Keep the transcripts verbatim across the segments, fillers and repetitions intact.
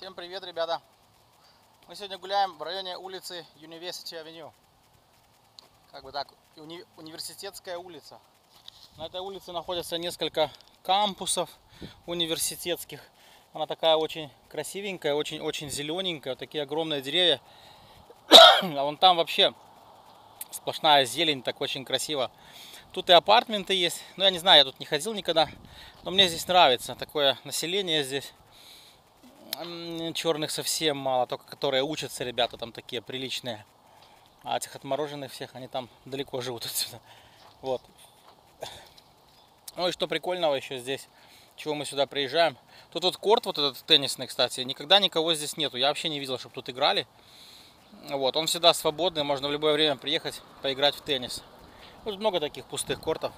Всем привет, ребята! Мы сегодня гуляем в районе улицы University Avenue. Как бы так, уни университетская улица. На этой улице находятся несколько кампусов университетских. Она такая очень красивенькая, очень-очень зелененькая. Вот такие огромные деревья. А вон там вообще сплошная зелень, так очень красиво. Тут и апартменты есть. Ну, я не знаю, я тут не ходил никогда. Но мне здесь нравится. Такое население здесь. Черных совсем мало, только которые учатся, ребята там такие приличные. А этих отмороженных всех, они там далеко живут отсюда. Вот. Ну и что прикольного еще здесь, чего мы сюда приезжаем. Тут вот корт вот этот теннисный, кстати, никогда никого здесь нету. Я вообще не видел, чтобы тут играли. Вот, он всегда свободный, можно в любое время приехать поиграть в теннис. Тут много таких пустых кортов.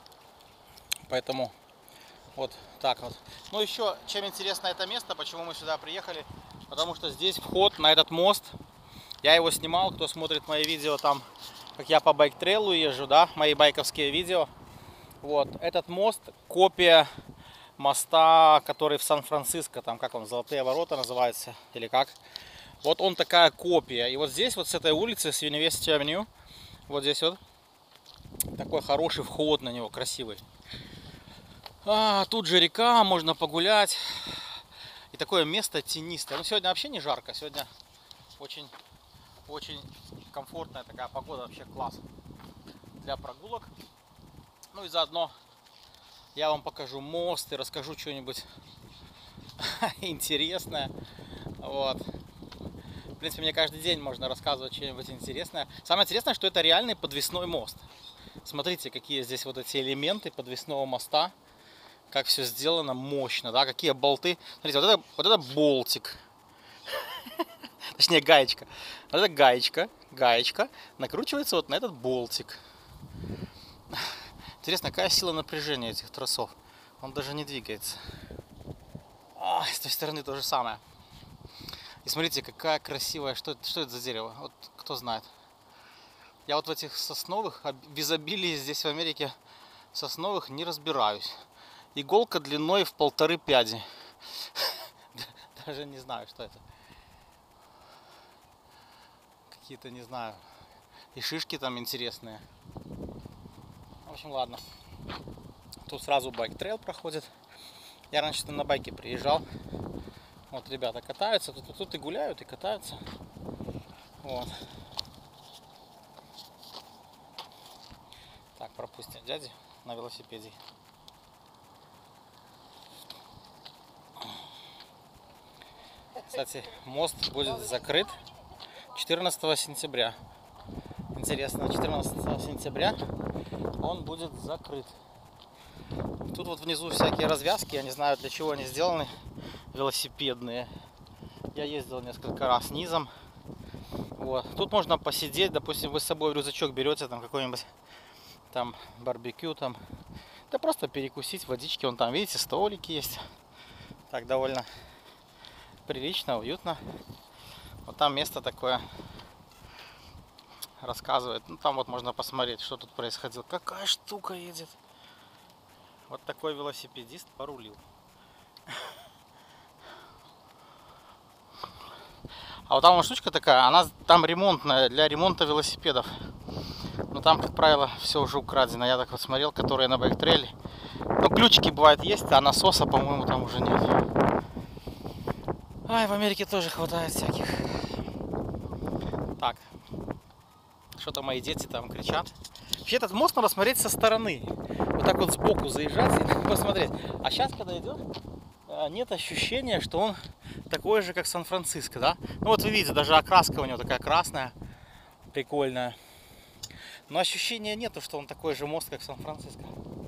Поэтому вот так вот. Ну еще, чем интересно это место, почему мы сюда приехали. Потому что здесь вход на этот мост. Я его снимал, кто смотрит мои видео там, как я по байк-трейлу езжу, да, мои байковские видео. Вот, этот мост копия моста, который в Сан-Франциско, там как он, Золотые ворота называется, или как. Вот он такая копия. И вот здесь, вот с этой улицы, с University Avenue, вот здесь вот, такой хороший вход на него, красивый. А, тут же река, можно погулять. И такое место тенистое. Ну, сегодня вообще не жарко, сегодня очень, очень комфортная такая погода, вообще класс для прогулок. Ну и заодно я вам покажу мост и расскажу что-нибудь интересное. Вот. В принципе, мне каждый день можно рассказывать что-нибудь интересное. Самое интересное, что это реальный подвесной мост. Смотрите, какие здесь вот эти элементы подвесного моста. Как все сделано мощно, да, какие болты. Смотрите, вот это, вот это болтик. Точнее, гаечка. Вот это гаечка, гаечка накручивается вот на этот болтик. Интересно, какая сила напряжения этих тросов. Он даже не двигается. А, с той стороны то же самое. И смотрите, какая красивая. Что, что это за дерево? Вот кто знает. Я вот в этих сосновых, в изобилии здесь в Америке сосновых не разбираюсь. Иголка длиной в полторы пяди. Даже не знаю, что это. Какие-то, не знаю. И шишки там интересные. В общем, ладно. Тут сразу байк-трейл проходит. Я раньше на байке приезжал. Вот ребята катаются. Тут, тут и гуляют, и катаются. Вот. Так, пропустим дяди на велосипеде. Кстати, мост будет закрыт четырнадцатого сентября. Интересно, четырнадцатого сентября он будет закрыт. Тут вот внизу всякие развязки, я не знаю, для чего они сделаны, велосипедные. Я ездил несколько раз низом. Вот. Тут можно посидеть, допустим, вы с собой в рюкзачок берете там какой-нибудь там барбекю, там, да просто перекусить водички, вон там, видите, столики есть. Так, довольно прилично, уютно. Вот там место такое рассказывает. Ну, там вот можно посмотреть, что тут происходило. Какая штука едет. Вот такой велосипедист порулил. А вот там вот штучка такая, она там ремонтная, для ремонта велосипедов. Но там, как правило, все уже украдено. Я так вот смотрел, которые на байк-трейле. Ну, ключики бывают есть, а насоса, по-моему, там уже нет. Ай, в Америке тоже хватает всяких. Так. Что-то мои дети там кричат. Вообще этот мост надо смотреть со стороны. Вот так вот сбоку заезжать и посмотреть. А сейчас, когда идет, нет ощущения, что он такой же, как Сан-Франциско, да? Ну вот вы видите, даже окраска у него такая красная. Прикольная. Но ощущения нету, что он такой же мост, как Сан-Франциско.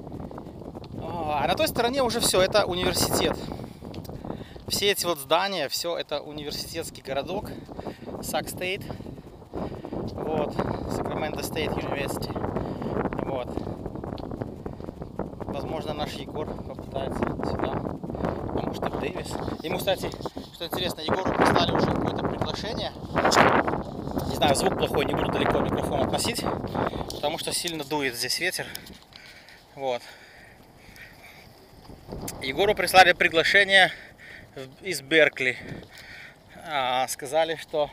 А на той стороне уже все, это университет. Все эти вот здания, все это университетский городок, Sac State, вот, Sacramento State University, вот. Возможно, наш Егор попытается сюда, а может и в Дэвис. Ему, кстати, что интересно, Егору прислали уже какое-то приглашение. Не знаю, звук плохой, не буду далеко микрофон относить, потому что сильно дует здесь ветер, вот. Егору прислали приглашение из Беркли. А, сказали, что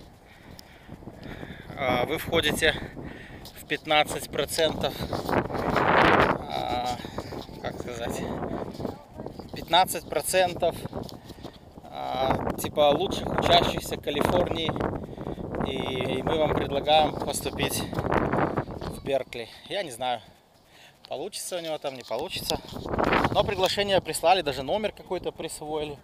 а, вы входите в пятнадцать процентов, а, как сказать, пятнадцать процентов а, типа лучших учащихся Калифорнии, и, и мы вам предлагаем поступить в Беркли. Я не знаю, получится у него там, не получится, но приглашение прислали, даже номер какой-то присвоили.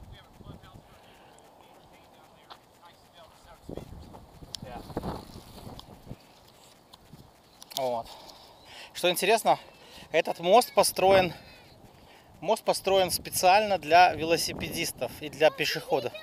Вот. Что интересно, этот мост построен, мост построен специально для велосипедистов и для пешеходов.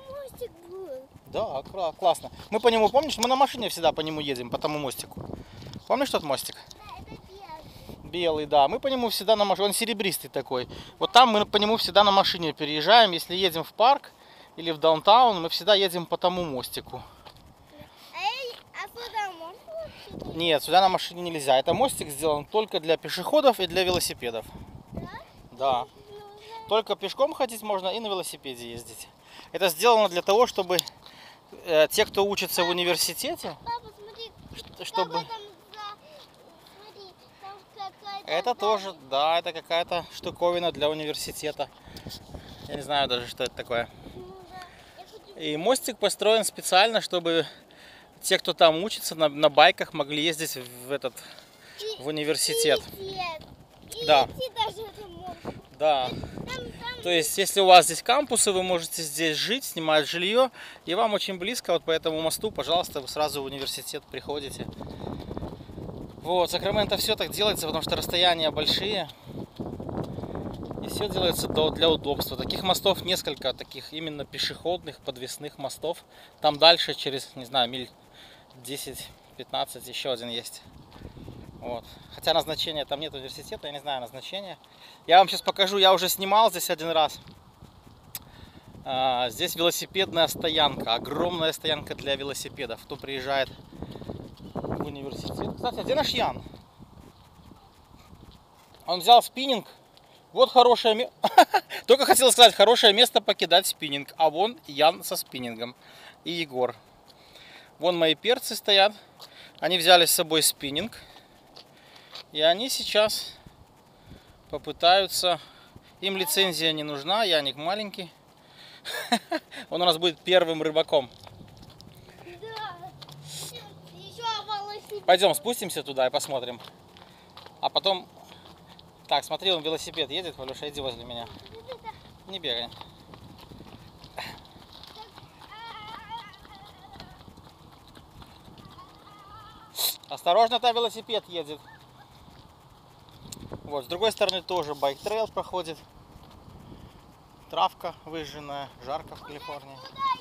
Да, классно. Мы по нему, помнишь, мы на машине всегда по нему едем, по тому мостику. Помнишь тот мостик? Да, это белый. Белый, да. Мы по нему всегда на машине, он серебристый такой. Вот там мы по нему всегда на машине переезжаем. Если едем в парк или в даунтаун, мы всегда едем по тому мостику. А сюда можно? Нет, сюда на машине нельзя. Это мостик сделан только для пешеходов и для велосипедов. Да? Да. Только пешком ходить можно и на велосипеде ездить. Это сделано для того, чтобы э, те, кто учится в университете, Папа, смотри, чтобы... папа, там за... смотри, там какая-то... Это тоже, да, это какая-то штуковина для университета. Я не знаю даже, что это такое. И мостик построен специально, чтобы те, кто там учится, на, на байках могли ездить в этот, в университет. И лететь. И Да. лететь даже это можно. Да. Там, там... То есть, если у вас здесь кампусы, вы можете здесь жить, снимать жилье, и вам очень близко, вот по этому мосту, пожалуйста, вы сразу в университет приходите. Вот, Сакраменто все так делается, потому что расстояния большие. И все делается для удобства. Таких мостов несколько, таких именно пешеходных, подвесных мостов. Там дальше, через, не знаю, миль десять-пятнадцать, еще один есть. Вот. Хотя назначения там нет университета, я не знаю назначения. Я вам сейчас покажу, я уже снимал здесь один раз. А, здесь велосипедная стоянка, огромная стоянка для велосипедов. Кто приезжает в университет. Кстати, а где наш Ян? Он взял спиннинг. Вот хорошее место. Только хотел сказать, хорошее место покидать спиннинг. А вон Ян со спиннингом. И Егор. Вон мои перцы стоят. Они взяли с собой спиннинг. И они сейчас попытаются... Им лицензия не нужна, Яник маленький. Он у нас будет первым рыбаком. Да. Еще волосипед. Пойдем спустимся туда и посмотрим. А потом... Так, смотри, он велосипед едет, Валюша, иди возле меня. Не бегай. Осторожно, там велосипед едет. Вот, с другой стороны тоже байк-трейл проходит. Травка выжженная, жарко в Калифорнии.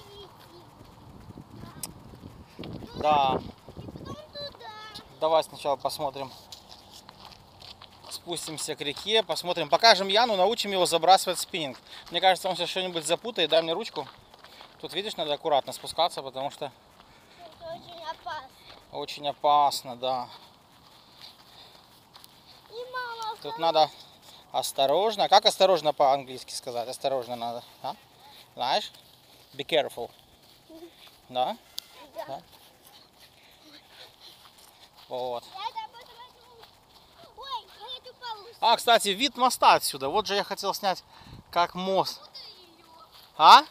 Да. Давай сначала посмотрим. Спустимся к реке, посмотрим. Покажем Яну, научим его забрасывать спиннинг. Мне кажется, он сейчас что-нибудь запутает. Дай мне ручку. Тут, видишь, надо аккуратно спускаться, потому что... Это очень опасно. Очень опасно, да. И мама... Тут надо осторожно. Как осторожно по-английски сказать? Осторожно надо. А? Знаешь? Be careful. Да? Да. Да. Вот. Ой, я хочу получше. А, кстати, вид моста отсюда. Вот же я хотел снять, как мост. А?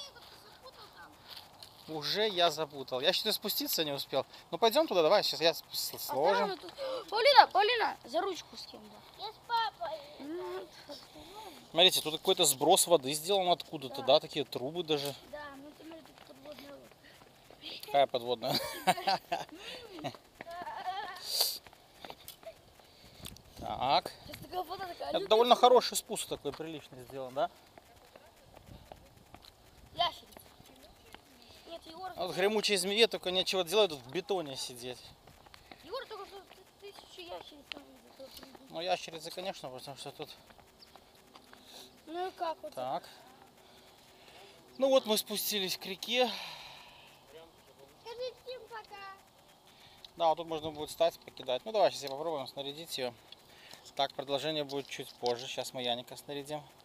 Уже я запутал. Я что-то спуститься не успел. Ну пойдем туда, давай, сейчас я сложим. Паулина, Паулина, за ручку с кем-то. Я с папой. Смотрите, тут какой-то сброс воды сделан откуда-то, да, такие трубы даже. Да, ну ты смотри, тут подводная лодка. Какая подводная? Так. Сейчас такая фото такая. Это довольно хороший спуск такой, приличный сделан, да? Ящерица. Нет, Егор, Вот гремучей змее только нечего делать, тут в бетоне сидеть. Егор только что тысячу ящериц там видел. Ну, ящерицы, конечно, потому что тут... Ну и как вот? Так. Ну вот мы спустились к реке. Скажи всем пока. Да, вот тут можно будет стать, покидать. Ну давай, сейчас я попробуем снарядить ее. Так, продолжение будет чуть позже. Сейчас мы Яника снарядим.